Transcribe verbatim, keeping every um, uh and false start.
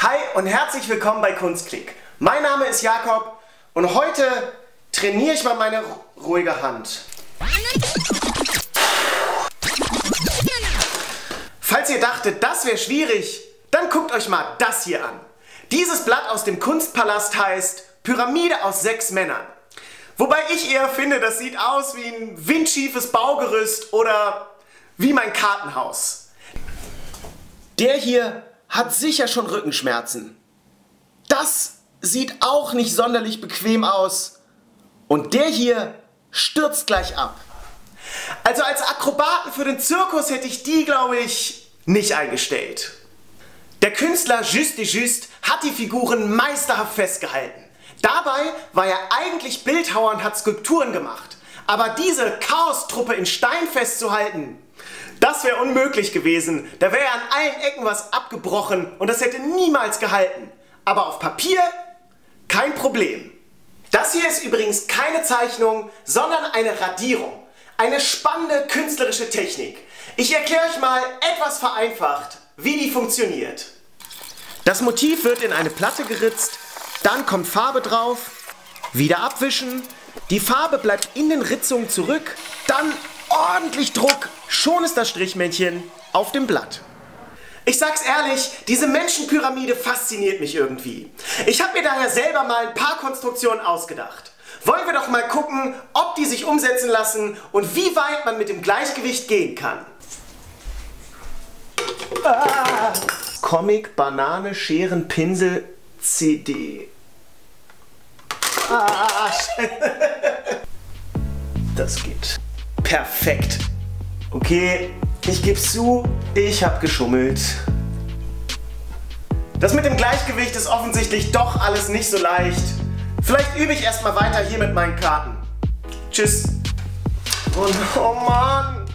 Hi und herzlich willkommen bei Kunstklick. Mein Name ist Jakob und heute trainiere ich mal meine ruhige Hand. Falls ihr dachtet, das wäre schwierig, dann guckt euch mal das hier an. Dieses Blatt aus dem Kunstpalast heißt Pyramide aus sechs Männern. Wobei ich eher finde, das sieht aus wie ein windschiefes Baugerüst oder wie mein Kartenhaus. Der hier hat sicher schon Rückenschmerzen. Das sieht auch nicht sonderlich bequem aus. Und der hier stürzt gleich ab. Also als Akrobaten für den Zirkus hätte ich die, glaube ich, nicht eingestellt. Der Künstler Just de Just hat die Figuren meisterhaft festgehalten. Dabei war er eigentlich Bildhauer und hat Skulpturen gemacht. Aber diese Chaostruppe in Stein festzuhalten, das wäre unmöglich gewesen. Da wäre an allen Ecken was abgebrochen und das hätte niemals gehalten. Aber auf Papier kein Problem. Das hier ist übrigens keine Zeichnung, sondern eine Radierung. Eine spannende künstlerische Technik. Ich erkläre euch mal etwas vereinfacht, wie die funktioniert. Das Motiv wird in eine Platte geritzt, dann kommt Farbe drauf, wieder abwischen, die Farbe bleibt in den Ritzungen zurück, dann ordentlich Druck, schon ist das Strichmännchen auf dem Blatt. Ich sag's ehrlich, diese Menschenpyramide fasziniert mich irgendwie. Ich habe mir daher selber mal ein paar Konstruktionen ausgedacht. Wollen wir doch mal gucken, ob die sich umsetzen lassen und wie weit man mit dem Gleichgewicht gehen kann. Ah. Comic, Banane, Scheren, Pinsel, C D. Ah. Das geht. Perfekt. Okay, ich gebe zu, ich habe geschummelt. Das mit dem Gleichgewicht ist offensichtlich doch alles nicht so leicht. Vielleicht übe ich erstmal weiter hier mit meinen Karten. Tschüss. Und oh Mann.